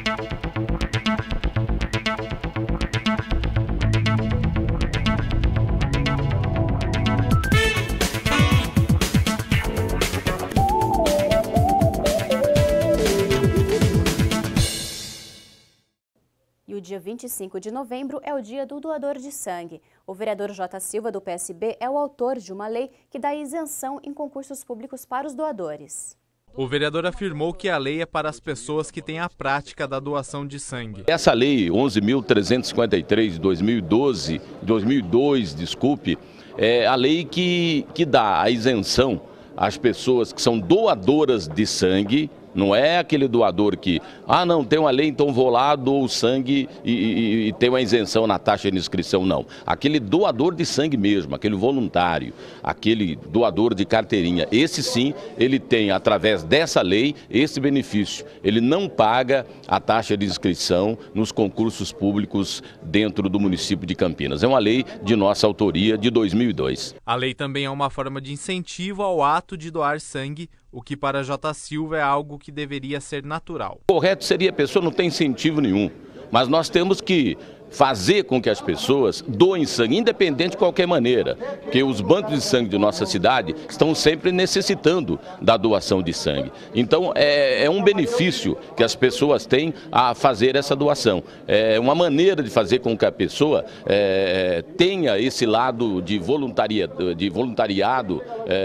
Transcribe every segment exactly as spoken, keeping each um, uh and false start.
E o dia vinte e cinco de novembro é o dia do doador de sangue. O vereador J. Silva, do P S B, é o autor de uma lei que dá isenção em concursos públicos para os doadores. O vereador afirmou que a lei é para as pessoas que têm a prática da doação de sangue. Essa lei onze mil trezentos e cinquenta e três de dois mil e doze, dois mil e dois, desculpe, é a lei que, que dá a isenção às pessoas que são doadoras de sangue. Não é aquele doador que, ah não, tem uma lei, então vou lá, dou o sangue e, e, e tem uma isenção na taxa de inscrição, não. Aquele doador de sangue mesmo, aquele voluntário, aquele doador de carteirinha, esse sim, ele tem, através dessa lei, esse benefício. Ele não paga a taxa de inscrição nos concursos públicos dentro do município de Campinas. É uma lei de nossa autoria, de dois mil e dois. A lei também é uma forma de incentivo ao ato de doar sangue, o que para J. Silva é algo que deveria ser natural. O correto seria a pessoa não tem incentivo nenhum, mas nós temos que fazer com que as pessoas doem sangue, independente de qualquer maneira, porque os bancos de sangue de nossa cidade estão sempre necessitando da doação de sangue. Então é, é um benefício que as pessoas têm a fazer essa doação. É uma maneira de fazer com que a pessoa é, tenha esse lado de, voluntaria, de voluntariado,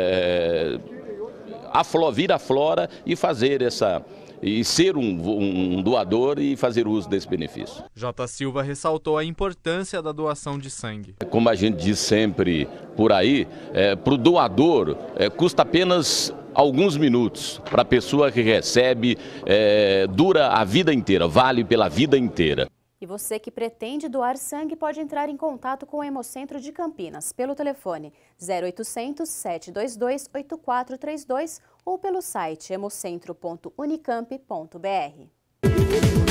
é, vir à flora e fazer essa, e ser um, um doador e fazer uso desse benefício. J. Silva ressaltou a importância da doação de sangue. Como a gente diz sempre por aí, é, para o doador é, custa apenas alguns minutos, para a pessoa que recebe é, dura a vida inteira, vale pela vida inteira. E você que pretende doar sangue pode entrar em contato com o Hemocentro de Campinas pelo telefone zero oitocentos, sete dois dois, oito quatro três dois ou pelo site hemocentro ponto unicamp ponto br.